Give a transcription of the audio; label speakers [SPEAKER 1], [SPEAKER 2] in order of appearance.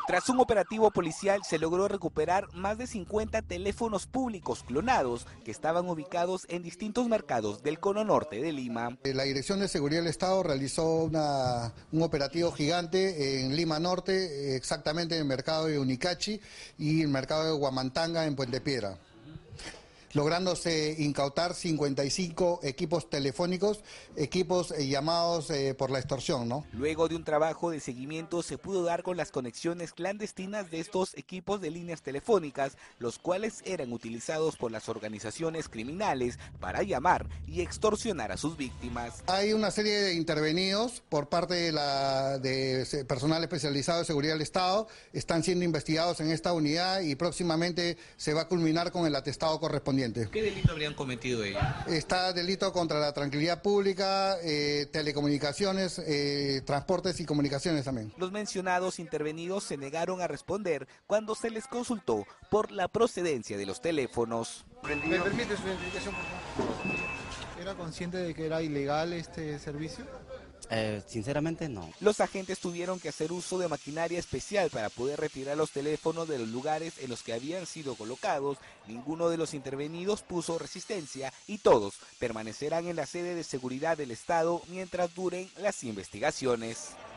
[SPEAKER 1] Tras un operativo policial se logró recuperar más de 50 teléfonos públicos clonados que estaban ubicados en distintos mercados del cono norte de Lima.
[SPEAKER 2] La Dirección de Seguridad del Estado realizó un operativo gigante en Lima Norte, exactamente en el mercado de Unicachi y el mercado de Huamantanga en Puente Piedra, lográndose incautar 55 equipos telefónicos, equipos llamados por la extorsión, ¿no?
[SPEAKER 1] Luego de un trabajo de seguimiento se pudo dar con las conexiones clandestinas de estos equipos de líneas telefónicas, los cuales eran utilizados por las organizaciones criminales para llamar y extorsionar a sus víctimas.
[SPEAKER 2] Hay una serie de intervenidos por parte de personal especializado de seguridad del Estado, están siendo investigados en esta unidad y próximamente se va a culminar con el atestado correspondiente.
[SPEAKER 3] ¿Qué delito habrían cometido ellos?
[SPEAKER 2] Está delito contra la tranquilidad pública, telecomunicaciones, transportes y comunicaciones también.
[SPEAKER 1] Los mencionados intervenidos se negaron a responder cuando se les consultó por la procedencia de los teléfonos.
[SPEAKER 4] ¿Me permite su identificación, por favor? ¿Era consciente de que era ilegal este servicio?
[SPEAKER 5] Sinceramente no.
[SPEAKER 1] Los agentes tuvieron que hacer uso de maquinaria especial para poder retirar los teléfonos de los lugares en los que habían sido colocados. Ninguno de los intervenidos puso resistencia y todos permanecerán en la sede de seguridad del Estado mientras duren las investigaciones.